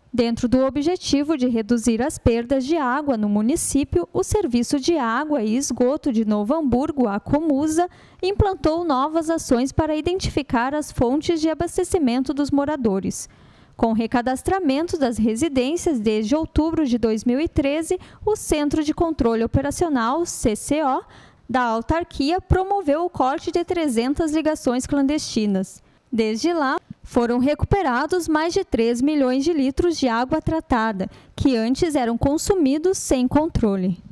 Dentro do objetivo de reduzir as perdas de água no município, o Serviço de Água e Esgoto de Novo Hamburgo, a Comusa, implantou novas ações para identificar as fontes de abastecimento dos moradores. Com o recadastramento das residências desde outubro de 2013, o Centro de Controle Operacional, CCO, da autarquia promoveu o corte de 300 ligações clandestinas. Desde lá, foram recuperados mais de 3 milhões de litros de água tratada, que antes eram consumidos sem controle.